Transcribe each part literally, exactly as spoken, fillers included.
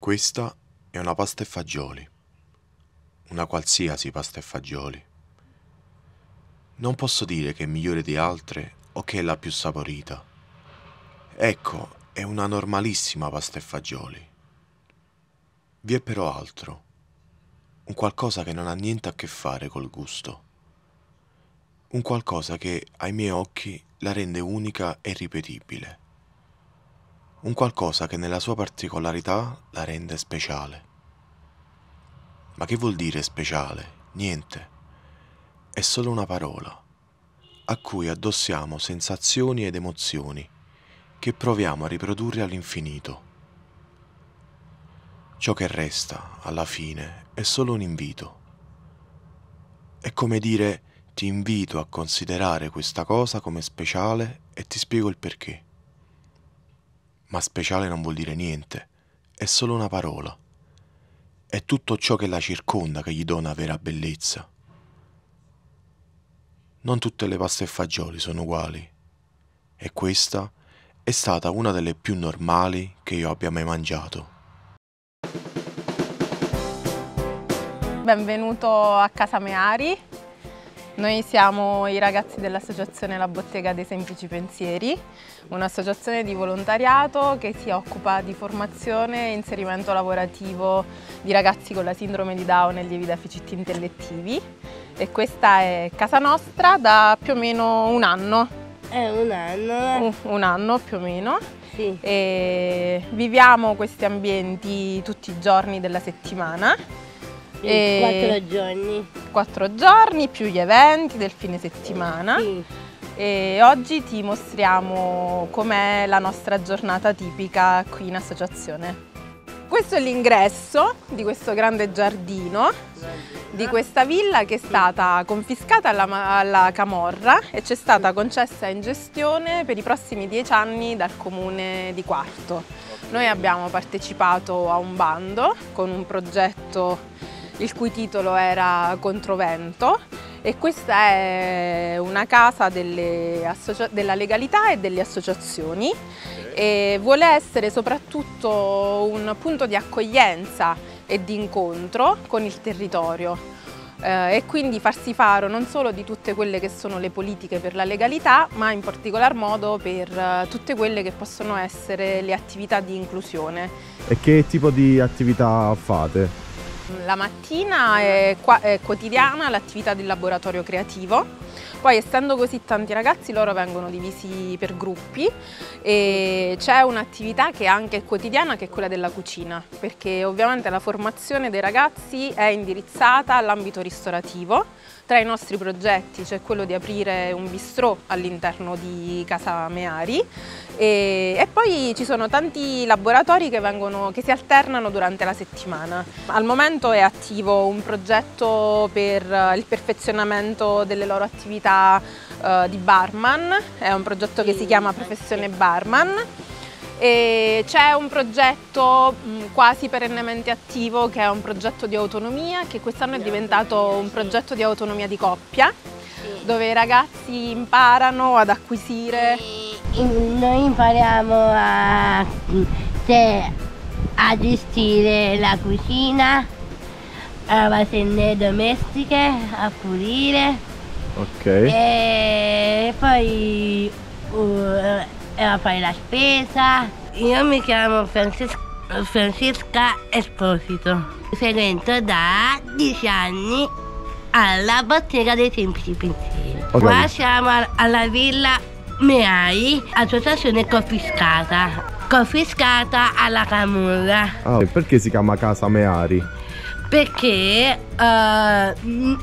Questa è una pasta e fagioli, una qualsiasi pasta e fagioli. Non posso dire che è migliore di altre o che è la più saporita. Ecco, è una normalissima pasta e fagioli. Vi è però altro, un qualcosa che non ha niente a che fare col gusto. Un qualcosa che, ai miei occhi, la rende unica e ripetibile. Un qualcosa che nella sua particolarità la rende speciale. Ma che vuol dire speciale? Niente. È solo una parola, a cui addossiamo sensazioni ed emozioni che proviamo a riprodurre all'infinito. Ciò che resta, alla fine, è solo un invito. È come dire: ti invito a considerare questa cosa come speciale e ti spiego il perché. Ma speciale non vuol dire niente, è solo una parola. È tutto ciò che la circonda che gli dona vera bellezza. Non tutte le paste e fagioli sono uguali, e questa è stata una delle più normali che io abbia mai mangiato. Benvenuto a Casa Meari. Noi siamo i ragazzi dell'associazione La Bottega dei Semplici Pensieri, un'associazione di volontariato che si occupa di formazione e inserimento lavorativo di ragazzi con la sindrome di Down e lievi deficit intellettivi. E questa è casa nostra da più o meno un anno. È un anno. Un, un anno più o meno. Sì. E viviamo questi ambienti tutti i giorni della settimana. E quattro giorni. Quattro giorni più gli eventi del fine settimana. Sì. E oggi ti mostriamo com'è la nostra giornata tipica qui in associazione. Questo è l'ingresso di questo grande giardino, di questa villa che è stata confiscata alla, alla camorra e ci è stata concessa in gestione per i prossimi dieci anni dal comune di Quarto. Noi abbiamo partecipato a un bando con un progetto il cui titolo era Controvento, e questa è una casa delle della legalità e delle associazioni e vuole essere soprattutto un punto di accoglienza e di incontro con il territorio eh, e quindi farsi faro non solo di tutte quelle che sono le politiche per la legalità, ma in particolar modo per uh, tutte quelle che possono essere le attività di inclusione. E che tipo di attività fate? La mattina è, è quotidiana l'attività del laboratorio creativo, poi essendo così tanti ragazzi loro vengono divisi per gruppi e c'è un'attività che è anche quotidiana, che è quella della cucina, perché ovviamente la formazione dei ragazzi è indirizzata all'ambito ristorativo. Tra i nostri progetti c'è quello di aprire un bistrò all'interno di Casa Meari e, e poi ci sono tanti laboratori che, vengono, che si alternano durante la settimana. Al momento è attivo un progetto per il perfezionamento delle loro attività uh, di barman, è un progetto che si chiama Professione Barman. E c'è un progetto mh, quasi perennemente attivo che è un progetto di autonomia, che quest'anno è diventato un progetto di autonomia di coppia, dove i ragazzi imparano ad acquisire. Noi impariamo a, cioè, a gestire la cucina, a lavare domestiche, a pulire. Ok. E poi uh, a fare la spesa. Io mi chiamo Francesca, Francesca Esposito, frequento da dieci anni alla Bottega dei Semplici Pensieri. Okay. Qua siamo alla Villa Meari, associazione confiscata, confiscata alla camorra. Ah, perché si chiama Casa Meari? Perché uh,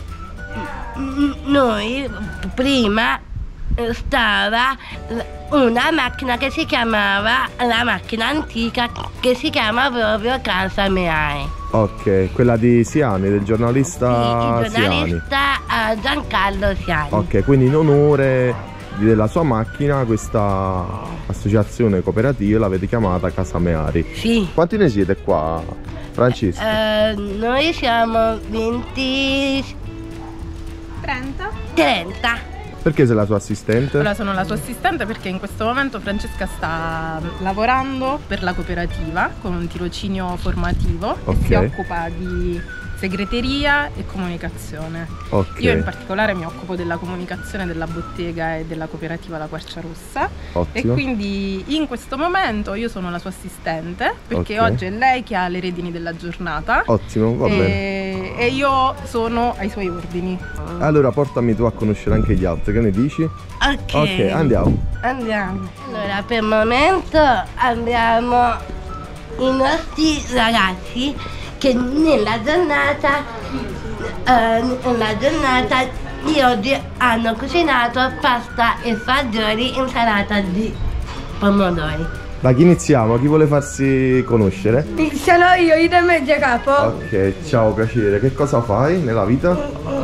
noi prima stava una macchina che si chiamava, la macchina antica che si chiama proprio Casa Meari. Ok, quella di Siani, del giornalista, sì, il giornalista Siani. Giancarlo Siani. Ok, quindi in onore della sua macchina questa associazione cooperativa l'avete chiamata Casa Meari. Sì. Quanti ne siete qua, Francesco? Uh, noi siamo venti... trenta. trenta. Perché sei la sua assistente? Allora, sono la sua assistente perché in questo momento Francesca sta lavorando per la cooperativa con un tirocinio formativo Ok. che si occupa di segreteria e comunicazione. Ok. Io in particolare mi occupo della comunicazione della bottega e della cooperativa La Quercia Rossa. Ottimo. E quindi in questo momento io sono la sua assistente perché Ok. oggi è lei che ha le redini della giornata. Ottimo, va bene. e, e io sono ai suoi ordini. Allora portami tu a conoscere anche gli altri, che ne dici? Ok. Ok, andiamo. Andiamo. Allora, per il momento abbiamo i nostri ragazzi che nella giornata, eh, nella giornata di oggi hanno cucinato pasta e fagioli, insalata di pomodori. Da chi iniziamo? Chi vuole farsi conoscere? Sono io, Ida Mezza Capo. Ok, ciao, piacere. Che cosa fai nella vita?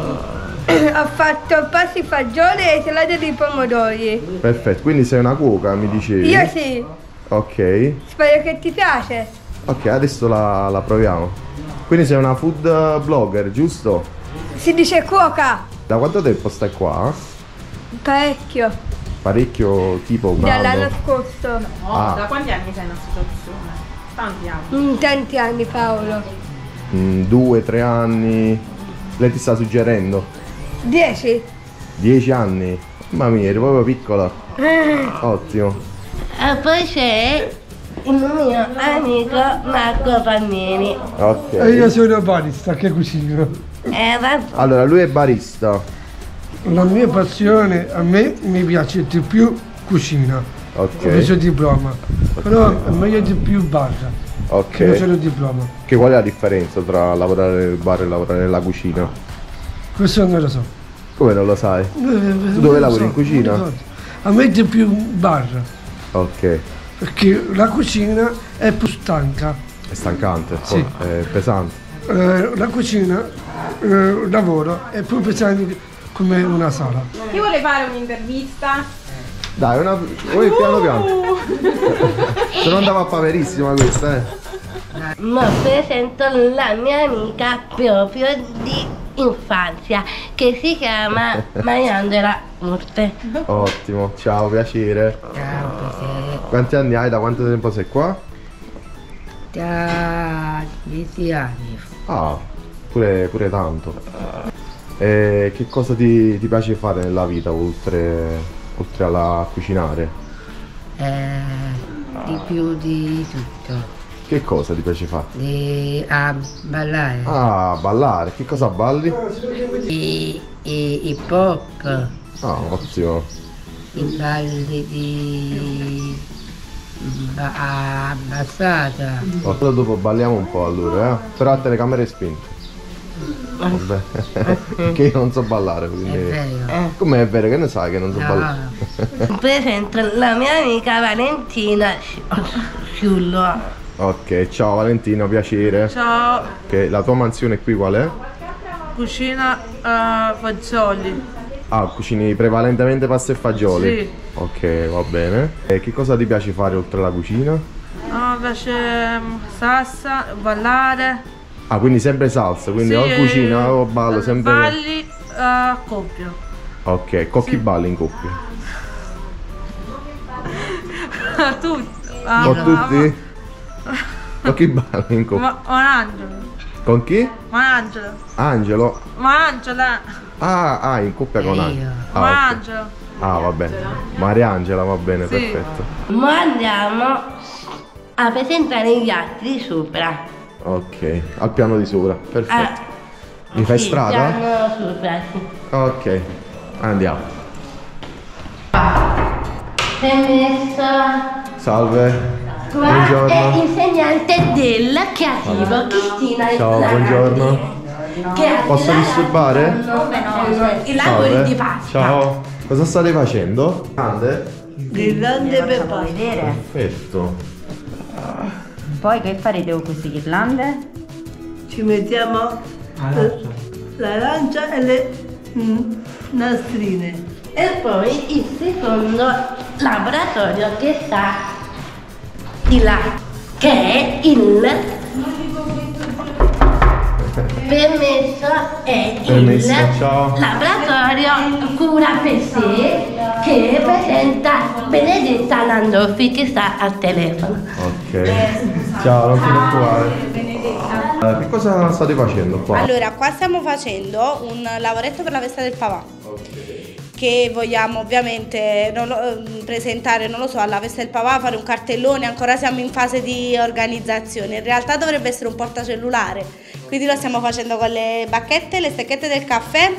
Ho fatto pasta e fagioli e insalata di pomodori. Perfetto, quindi sei una cuoca, mi dicevi? Io sì, Ok. spero che ti piace. Ok, adesso la, la proviamo. Quindi sei una food blogger, giusto? Si dice cuoca. Da quanto tempo stai qua? Parecchio. Parecchio, tipo un Dall'anno anno? scorso. No, Ah. da quanti anni sei in associazione? Tanti anni. In tanti anni, Paolo. Mm, due, tre anni. Lei ti sta suggerendo? Dieci. Dieci anni? Mamma mia, eri proprio piccola. Ottimo. E poi c'è il mio amico Marco Pannini. Ok. E io sono barista che cucino. E va- Allora, lui è barista. La mia passione, a me mi piace di più cucina. Ho preso Ok. il diploma. Però è meglio di più bar che non sono Ok. diploma. Che qual è la differenza tra lavorare nel bar e lavorare nella cucina? Questo non lo so. Come non lo sai? Tu dove lavori, in cucina? A me di più bar, Ok. perché la cucina è più stanca. È stancante, Sì. è pesante. Eh, la cucina, eh, lavoro, è più pesante come una sala. Chi vuole fare un'intervista? Dai, una. Voi piano piano. Se no andava a paverissima questa, eh. Ma presento la mia amica proprio di infanzia che si chiama Mariangela Urte. Ottimo, ciao, piacere. Ciao, piacere. Quanti anni hai? Da quanto tempo sei qua? Da dieci anni. Ah, pure, pure tanto. E che cosa ti, ti piace fare nella vita oltre, oltre alla cucinare? Eh, di più di tutto. Che cosa ti piace fare? Di a ballare. Ah, ballare. Che cosa balli? I, i, i pop, Ah, ottimo. i balli di ba- a abbassata. Allora dopo balliamo un po' allora, eh? Però a telecamere spinte. Vabbè. Che io non so ballare, È quindi. vero. Com'è vero che ne sai che non so No. ballare? Presento la mia amica Valentina Sciullo. Ok, ciao Valentino, piacere. Ciao, Che la tua mansione qui qual è? cucina eh, fagioli. Ah, cucini prevalentemente pasta e fagioli? Sì. Ok, va bene. E che cosa ti piace fare oltre alla cucina? Ah, mi piace mm, salsa, ballare. Ah, quindi sempre salsa, quindi Sì, o cucina o eh, ballo, sempre. Balli eh, a coppia. Ok, con chi balli in coppia? Tutti. Ah, Con ah, tutti? Con chi balli in coppia? Ma, Manangelo. Con chi? Manangelo. Angelo? Manangela. Ah, ah, in coppia con Io. Angelo. Ah, ok. Manangelo. Ah, va bene. Mariangela, va bene, Sì. perfetto. Ma andiamo a presentare gli altri sopra. Ok, al piano di sopra, perfetto. Ah, Mi fai sì, strada? piano sopra, sì. Ok, andiamo. Permesso. Salve. Qua è Buongiorno. insegnante del creativo Cristina Ciao, Islandi. buongiorno. Che ha Posso disturbare? i lavori Salve. di pasta. Ciao. Cosa state facendo? Grande? Grande per pasta. vedere. Perfetto. Poi che farete con queste ghirlande? Ci mettiamo l'arancia e le mm, nastrine. E poi il secondo laboratorio che sta di là, che è il permesso è Permesso, il ciao. laboratorio Cura per sé che presenta Benedetta Landolfi che sta al telefono. Ok. Ciao, non ti preoccupare. Eh, che cosa state facendo qua? Allora, qua stiamo facendo un lavoretto per la festa del papà. Che vogliamo ovviamente non lo, presentare, non lo so, alla festa del papà, fare un cartellone, ancora siamo in fase di organizzazione. In realtà dovrebbe essere un portacellulare, quindi lo stiamo facendo con le bacchette, le stecchette del caffè,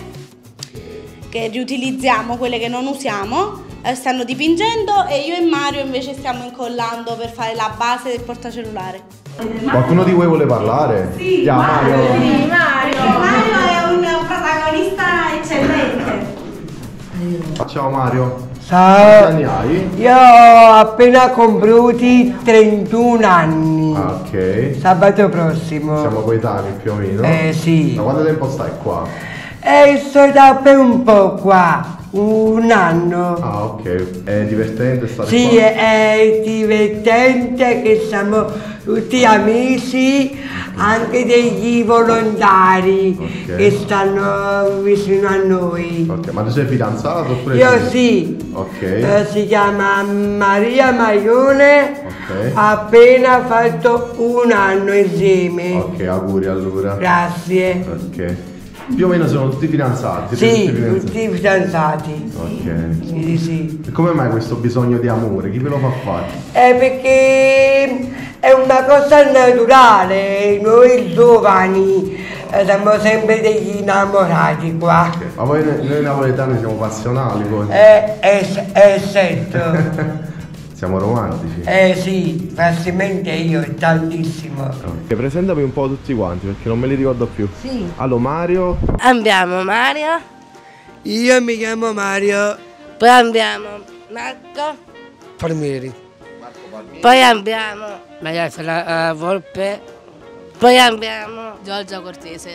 che riutilizziamo, quelle che non usiamo, eh, stanno dipingendo e io e Mario invece stiamo incollando per fare la base del portacellulare. Qualcuno di voi vuole parlare? Sì, Ciao, Mario. Sì, Mario. Mario è un protagonista eccellente. Ciao Mario. Ciao. Quanti anni hai? Io ho appena compiuti trentuno anni. Ah, ok. Sabato prossimo. Siamo coetanei più o meno? Eh sì. Da quanto tempo stai qua? E sto da per un po' qua. Un anno. Ah, ok. È divertente stare Sì, qua? è divertente che siamo tutti amici, anche degli volontari Ok. che stanno vicino a noi. Ok, ma tu sei fidanzato oppure Io sì. Ok. Eh, si chiama Maria Maione, Ok. ha appena fatto un anno insieme. Ok, auguri allora. Grazie. Ok. Più o meno sono tutti fidanzati? Sì, tutti fidanzati? tutti fidanzati. Ok. Sì, sì. E come mai questo bisogno di amore? Chi ve lo fa fare? È perché è una cosa naturale, noi giovani eh, siamo sempre degli innamorati qua. Ok. Ma poi noi, noi napoletani siamo passionali poi. Eh, eh, eh, certo. Siamo romantici. Eh sì, facilmente io, tantissimo. Ok, presentami un po' tutti quanti perché non me li ricordo più. Sì. Allora, Mario. Abbiamo Mario, Io mi chiamo Mario poi abbiamo Marco, Palmieri. poi abbiamo Maria Fela- uh, Volpe, poi abbiamo Giorgia Cortese.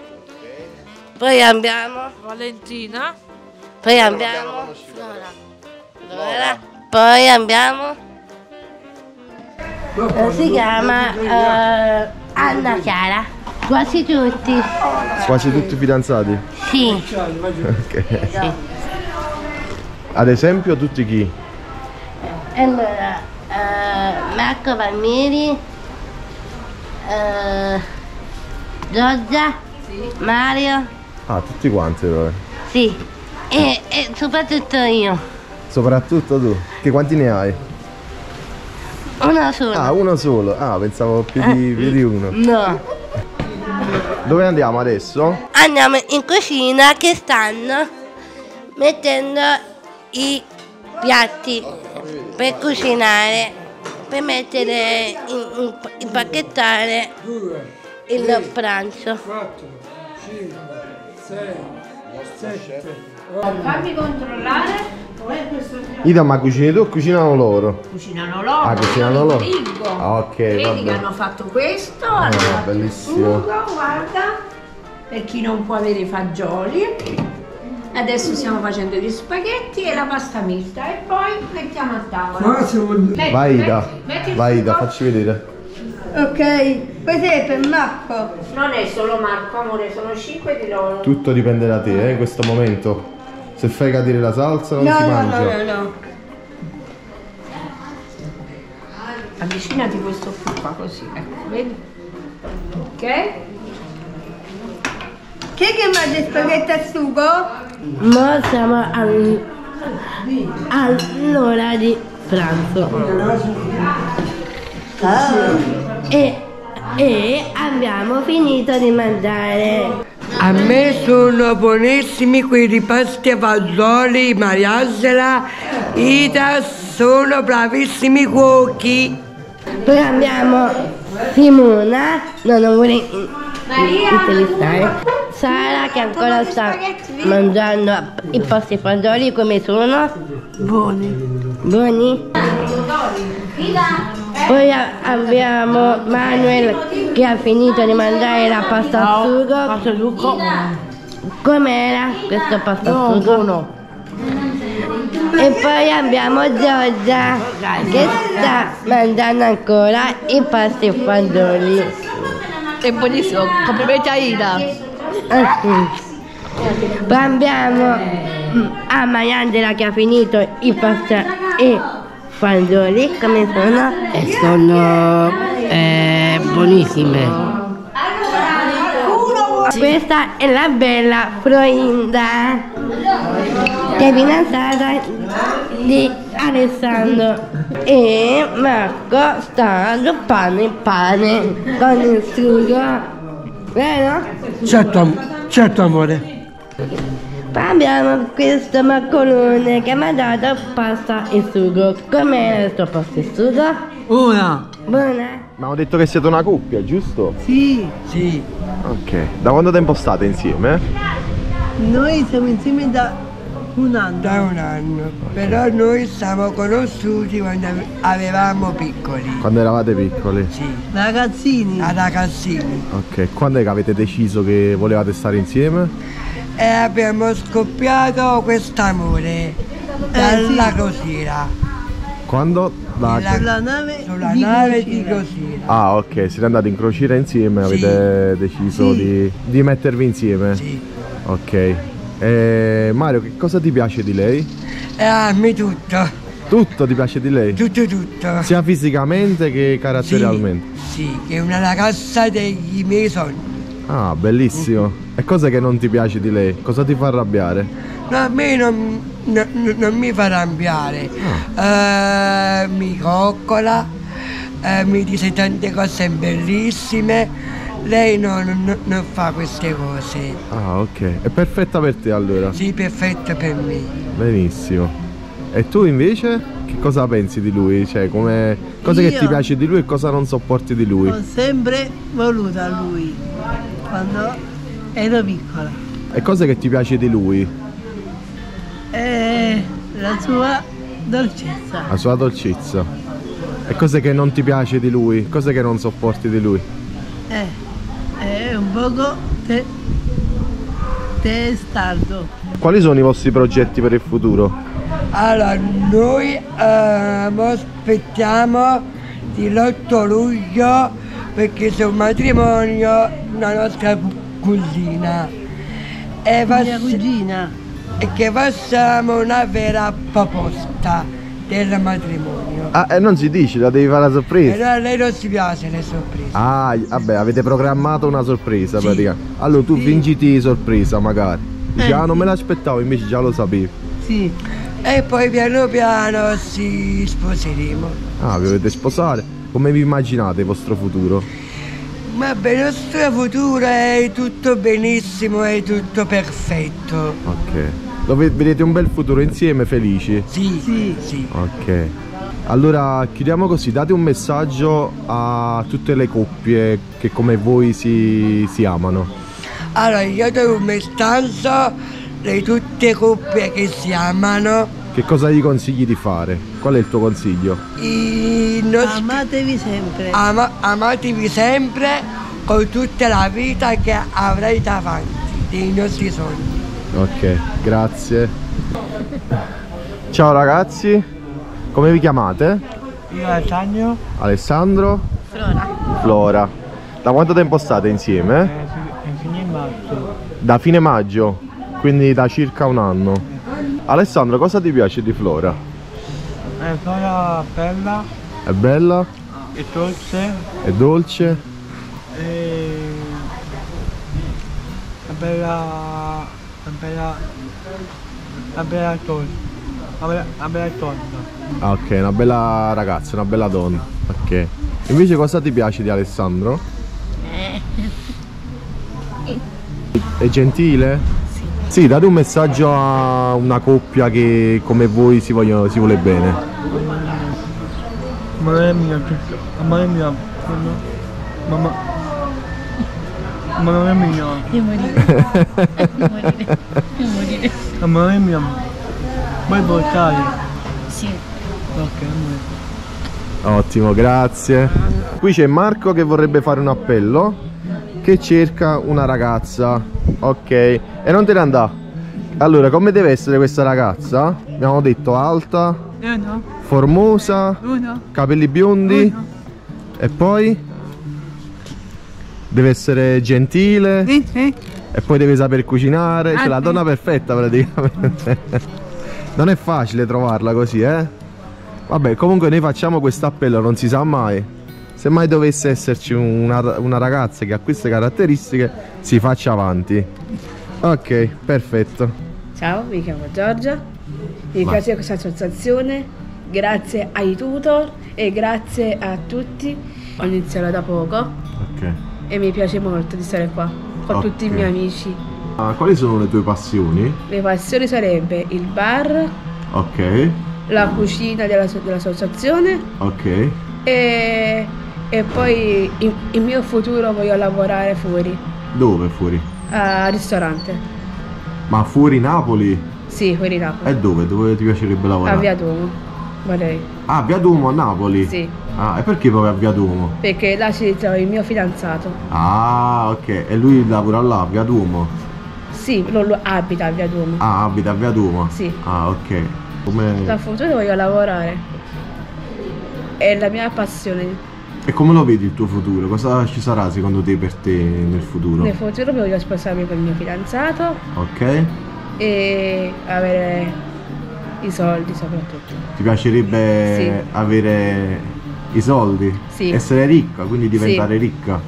poi abbiamo Valentina. poi abbiamo Flora, Flora, poi abbiamo eh, si chiama eh, Anna Chiara, quasi tutti. Quasi tutti fidanzati? Sì. Ok. Sì. Ad esempio tutti chi? Allora, eh, Marco Palmieri, eh, Giorgia, Mario, Ah, tutti quanti allora. sì, e, e soprattutto io, Soprattutto tu. Che quanti ne hai? uno solo. Ah, uno solo. Ah, pensavo più di, più di uno. No. Dove andiamo adesso? Andiamo in cucina che stanno mettendo i piatti per cucinare, per mettere in, in, impacchettare il pranzo. Fammi controllare. Ida, ma cucini tu o cucinano loro? Cucinano loro. Ah, cucinano loro? Frigo. Ah, ok, Vedi vabbè. che hanno fatto questo, Ah, hanno fatto il bellissimo. sugo, guarda, per chi non può avere i fagioli. Adesso stiamo facendo gli spaghetti e la pasta mista e poi mettiamo a tavola. Metti, Vai Ida, metti, metti il vai Ida, sugo. facci vedere. Ok, questo è per Marco. Non è solo Marco, amore, sono cinque di loro. Tutto dipende da te, eh, in questo momento. Se fai cadere la salsa non No, si no, mangia. no, no, no. Avvicinati questo qui qua così, ecco, vedi? Ok? Chi è che mangia spaghetti al sugo? Ora siamo al- all'ora di pranzo e, e abbiamo finito di mangiare. A me sono buonissimi quei ripasti a fagioli, Mariangela, Ida, sono bravissimi cuochi. Poi abbiamo Simona, no, non vuole intervistare. Sara che ancora sta mangiando i pasti fagioli come sono? Buoni. Buoni? Poi a- abbiamo Manuel che ha finito di mangiare la pasta al sugo. Pasta al sugo. Com'era questo pasta al sugo? No, E poi abbiamo Giorgia che sta mangiando ancora i pasti fagioli. è buonissimo, complimenti a Ida. Poi abbiamo a Mariangela che ha finito i pasta e fagioli, come sono? E sono eh, buonissime. Questa è la bella Florinda, che è fidanzata di Alessandro, e Marco sta zuppando il pane con il sugo, vero? Certo, certo amore. Poi abbiamo questo maccolone che mi ha dato pasta e sugo. Com'è il tuo pasta e sugo? Una. Buona? Ma ho detto che siete una coppia, giusto? Sì, Sì. Ok. Da quanto tempo state insieme? noi siamo insieme da un anno. Da un anno. Però noi siamo conosciuti quando ave- avevamo piccoli. Quando eravate piccoli? Sì. Ragazzini. A ragazzini. Ok. Quando è che avete deciso che volevate stare insieme? E abbiamo scoppiato quest'amore dalla crociera. Quando? Da... La- Sulla nave Sulla di nave crociera. di crociera. Ah, ok. Siete andati in crociera insieme e Sì. avete deciso Sì. di, di mettervi insieme? Sì. Ok. E Mario, che cosa ti piace di lei? E a me tutto. Tutto ti piace di lei? Tutto tutto. Sia fisicamente che caratterialmente? Sì, è una ragazza dei miei sogni. Ah, bellissimo. E cosa che non ti piace di lei? Cosa ti fa arrabbiare? No, a me non, no- no- non mi fa arrabbiare. Eh, mi coccola, eh, mi dice tante cose bellissime. Lei no- no- non fa queste cose. Ah, ok. È perfetta per te allora? Sì, perfetto per me. Benissimo. E tu invece? Che cosa pensi di lui? Cioè, come... cosa che Io? ti piace di lui e cosa non sopporti di lui? Ho sempre voluto a lui quando ero piccola. E cosa che ti piace di lui? E la sua dolcezza. La sua dolcezza. E cose che non ti piace di lui? Cose che non sopporti di lui? Eh, è un poco te, testardo. Quali sono i vostri progetti per il futuro? Allora, noi eh, mo aspettiamo l'otto luglio perché c'è un matrimonio una nostra cu- cugina. E Mia pass- cugina. e che facciamo una vera proposta del matrimonio. Ah, e non si dice, la devi fare la sorpresa. Però a lei non si piace le sorprese. Ah, vabbè, avete programmato una sorpresa Sì. praticamente. Allora tu Sì. fingiti sorpresa magari. Dici, Eh, ah, non sì. me l'aspettavo, invece già lo sapevi. Sì. E poi piano piano ci sposeremo. Ah, vi volete sposare? Come vi immaginate il vostro futuro? Vabbè, il nostro futuro è tutto benissimo, è tutto perfetto. Ok. Lo ve- vedete un bel futuro insieme, felici? Sì, Sì. sì. Ok. Allora chiudiamo così, date un messaggio a tutte le coppie che come voi si, si amano. Allora, io do un messaggio di tutte le coppie che si amano. Che cosa gli consigli di fare? Qual è il tuo consiglio? I nostri- Amatevi sempre. ama- amatevi sempre con tutta la vita che avrai davanti, dei nostri sogni. Ok, grazie. Ciao ragazzi, come vi chiamate? Io Alessandro? Alessandro? Flora. Flora. Da quanto tempo state insieme? Fine marzo. Da fine maggio, quindi da circa un anno. Alessandro, cosa ti piace di Flora? È Flora bella, È bella? è dolce, È dolce? è bella, è bella, è bella tonda, è bella, è bella tonda. Ah, ok, una bella ragazza, una bella donna. Ok. Invece cosa ti piace di Alessandro? È gentile? Sì. Sì, date un messaggio a una coppia che come voi si, vogliono, si vuole bene. Amore mio, amore mio, mamma, amore mio, Io morire. Io morire. Io morire. amore mio, vuoi portare? Sì. Ok, amore. Ottimo, grazie. Qui c'è Marco che vorrebbe fare un appello, che cerca una ragazza. Ok, e non te ne andà. Allora, come deve essere questa ragazza? Abbiamo detto alta, Uno, formosa, uno, capelli biondi uno, e poi Deve essere gentile. Sì, sì. E poi deve saper cucinare. Ah, C'è la sì. donna perfetta praticamente. Non è facile trovarla così, eh. Vabbè, comunque noi facciamo questo appello, non si sa mai. Se mai dovesse esserci una, una ragazza che ha queste caratteristiche, si faccia avanti. Ok, perfetto. Ciao, mi chiamo Giorgia, mi Ma- piace questa associazione, grazie ai tutor e grazie a tutti. Ho iniziato da poco Ok. e mi piace molto di stare qua con Ok. tutti i miei amici. Ah, quali sono le tue passioni? Le passioni sarebbe il bar, Ok, la cucina della- dell'associazione ok. e, e poi in- il mio futuro voglio lavorare fuori, Dove fuori? al ristorante. Ma fuori Napoli? Sì, fuori Napoli. E dove? Dove ti piacerebbe A lavorare? Via Duomo, vorrei. Ah, Via Duomo a Napoli? Sì, Ah, e perché proprio a Via Duomo? perché là ci trova il mio fidanzato. Ah, ok. E lui lavora là, a Via Duomo? Sì, lo, lo abita a Via Duomo. Ah, abita a Via Duomo? Sì. Ah, ok. Come... Da futuro voglio lavorare. È la mia passione. E come lo vedi il tuo futuro? Cosa ci sarà secondo te per te nel futuro? Nel futuro voglio sposarmi con il mio fidanzato Ok? e avere i soldi soprattutto. Ti piacerebbe Sì. avere i soldi? Sì. Essere ricca, quindi diventare Sì. ricca?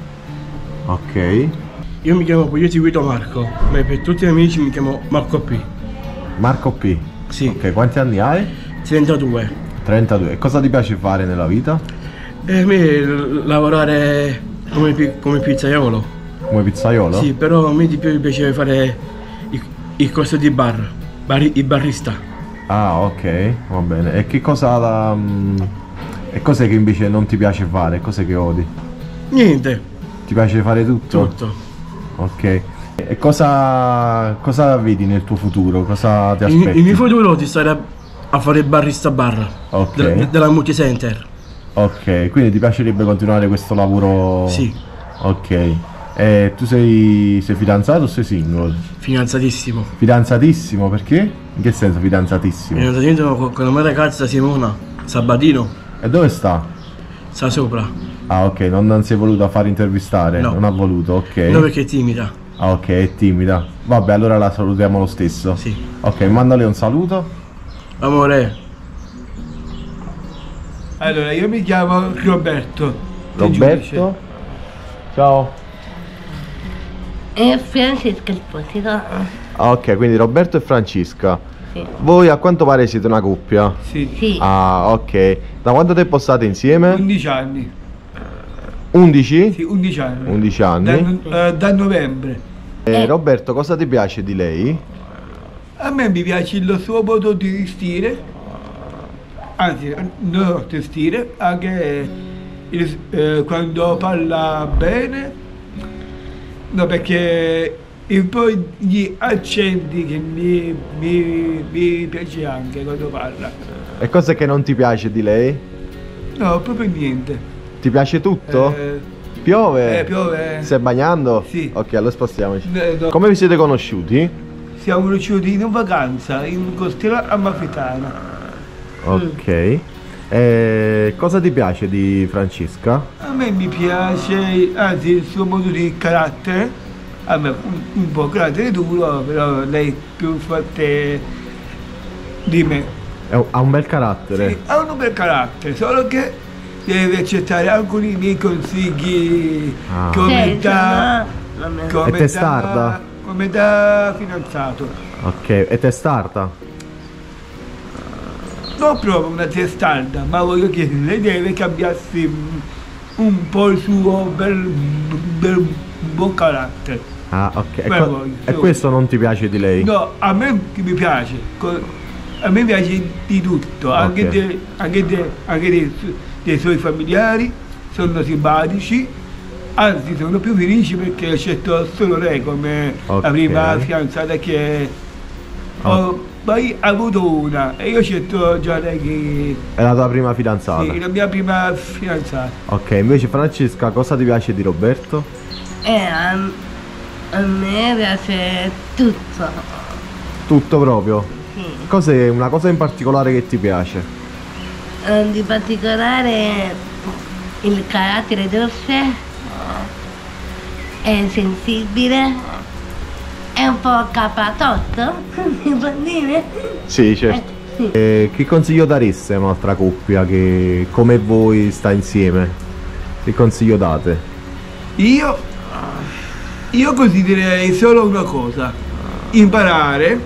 Ok. Io mi chiamo Poglietti Guido Marco, ma per tutti i miei amici mi chiamo Marco P. Marco P? Sì. Ok, quanti anni hai? trentadue. trentadue. E cosa ti piace fare nella vita? E a me l- lavorare come, pi- come pizzaiolo. Come pizzaiolo? Sì, però a me di più mi piace fare il, il corso di bar, bar- il barista. Ah, ok, va bene. E che cosa la, mm, e cos'è che invece non ti piace fare? Cos'è che odi? Niente, Ti piace fare tutto? tutto. Ok. E cosa, cosa vedi nel tuo futuro? Cosa ti Il, aspetti? il mio futuro ti stare a, a fare il barista bar Ok. de- della multicenter. Ok, quindi ti piacerebbe continuare questo lavoro? Sì. Ok. E tu sei, sei fidanzato o sei single? Fidanzatissimo. Fidanzatissimo, perché? In che senso fidanzatissimo? Fidanzatissimo con, con la mia ragazza Simona Sabatino. E dove sta? Sta sopra. Ah, ok, non, non si è voluta far intervistare? No. Non ha voluto, ok. No, perché è timida. Ah, ok, è timida. Vabbè, allora la salutiamo lo stesso. Sì. Ok, mandale un saluto. Amore. Allora, io mi chiamo Roberto. Roberto. Ciao. E Francesca Esposito. Ah, ok, quindi Roberto e Francesca. Sì. Voi a quanto pare siete una coppia? Sì. Sì. Ah, ok. Da quanto tempo state insieme? undici anni. undici? Sì, undici anni. undici anni. Da, eh, da novembre. Eh, Roberto, cosa ti piace di lei? A me mi piace il suo modo di vestire, anzi, non di vestire, anche il- eh, quando parla bene, no, perché e poi gli accenti che mi, mi, mi piace anche quando parla. E cos'è che non ti piace di lei? No, proprio niente. Ti piace tutto? Eh, Piove? eh, piove. Stai bagnando? Sì. Ok, allora spostiamoci. Eh, no. Come vi siete conosciuti? Siamo conosciuti in vacanza in Costiera Amalfitana. Ok. E cosa ti piace di Francesca? A me mi piace, anzi, il suo modo di carattere. A me un, un po' carattere duro, però lei è più forte di me. È un- ha un bel carattere. Sì, ha un bel carattere, solo che deve accettare alcuni miei consigli Ah. come Sì, da, no, vabbè. come È testarda? da, come da fidanzato. Ok, è testarda? Non proprio una testarda, ma voglio che lei deve cambiarsi un, un po' il suo bel, bel buon carattere. Ah, ok. E, Beh, co- voglio- e questo non ti piace di lei? No, a me che mi piace, co- a me piace di tutto, anche, Ok. de- anche, de- anche dei, su- dei suoi familiari, sono simpatici, anzi sono più felici perché ho scelto solo lei come Ok. la prima fidanzata che ho poi avuto una e io ho scelto già lei che È la tua prima fidanzata? sì, la mia prima fidanzata. Ok, invece Francesca, cosa ti piace di Roberto? E a, a me piace tutto. Tutto proprio? Sì. Cos'è una cosa in particolare che ti piace? Eh, Di particolare il carattere dolce è sensibile, è un po' capatotto, mi può dire? Sì, certo. Sì. Eh, che consiglio dareste a un'altra coppia che come voi sta insieme? Che consiglio date? Io, io consiglierei solo una cosa, imparare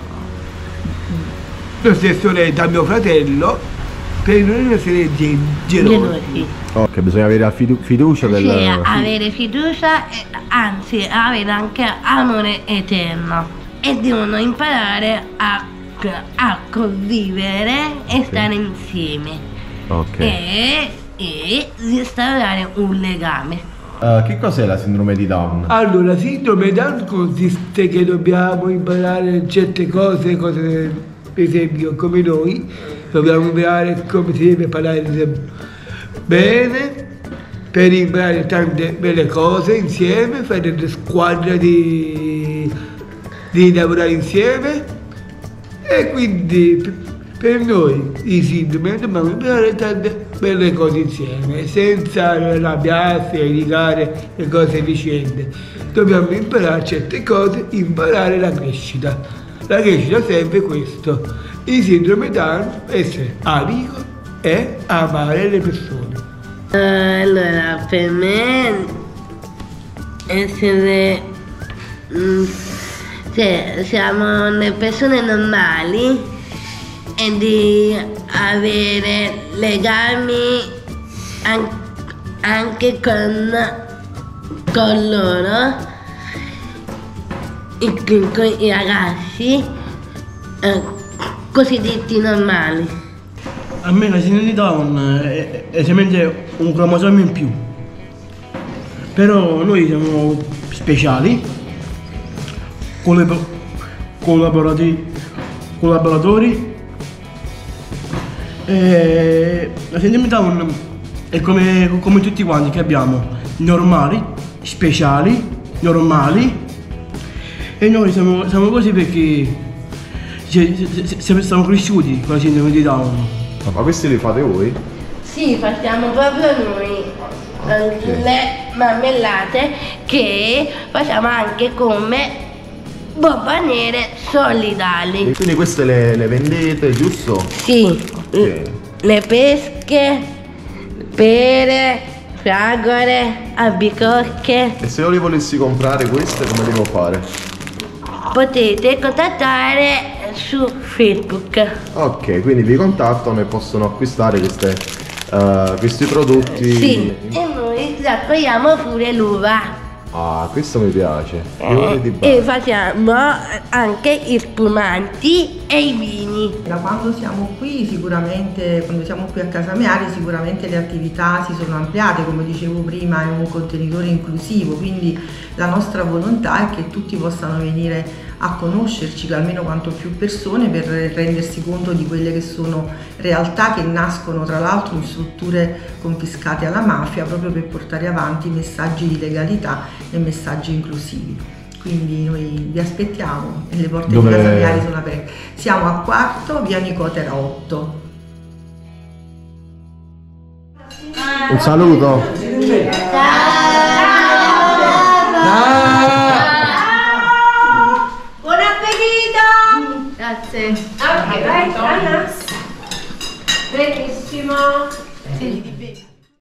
lo stesso lei da mio fratello per non essere gelosi. Ok, bisogna avere la fidu fiducia del... Sì, avere fiducia, e, anzi avere anche amore eterno e devono imparare a, a convivere e sì. stare insieme. Ok. E, e instaurare un legame. Uh, che cos'è la sindrome di Down? Allora, la sindrome di Down consiste che dobbiamo imparare certe cose, cose per esempio come noi, dobbiamo imparare come si deve parlare bene, per imparare tante belle cose insieme, fare delle squadre di, di lavorare insieme e quindi per noi i sindrome dobbiamo imparare tante belle cose insieme, senza arrabbiarsi e litigare le cose vicende. Dobbiamo imparare certe cose, imparare la crescita. La crescita serve questo. Il sindrome Down è essere amico e amare le persone. Allora, per me essere mm, cioè, siamo le persone normali e di avere legami an anche con, con loro, i, con i ragazzi eh, cosiddetti normali. A me la sindrome di Down è, è semplicemente un cromosoma in più, però noi siamo speciali, collaborati, collaboratori. E la sindrome di Down è come, come tutti quanti che abbiamo, normali, speciali, normali, e noi siamo, siamo così perché siamo cresciuti con la sindrome di Down. Ma questi li fate voi? Sì, facciamo proprio noi okay. le marmellate che facciamo anche come bombanere solidali. E quindi queste le, le vendete, giusto? Sì, okay. Le pesche, pere, fragole, albicocche. E se io le volessi comprare queste come devo fare? Potete contattare su Facebook. Ok, quindi vi contattano e possono acquistare queste, uh, questi prodotti. Sì, e noi raccogliamo pure l'uva. Ah, questo mi piace. Eh, di e facciamo anche i spumanti e i vini. Da quando siamo qui, sicuramente, quando siamo qui a Casa Meari, sicuramente le attività si sono ampliate, come dicevo prima è un contenitore inclusivo, quindi la nostra volontà è che tutti possano venire a conoscerci, almeno quanto più persone, per rendersi conto di quelle che sono realtà che nascono tra l'altro in strutture confiscate alla mafia, proprio per portare avanti messaggi di legalità e messaggi inclusivi. Quindi noi vi aspettiamo e le porte Dove... di Casa Meari sono aperte. Siamo a Quarto, via Nicotera otto. Un saluto! Ciao!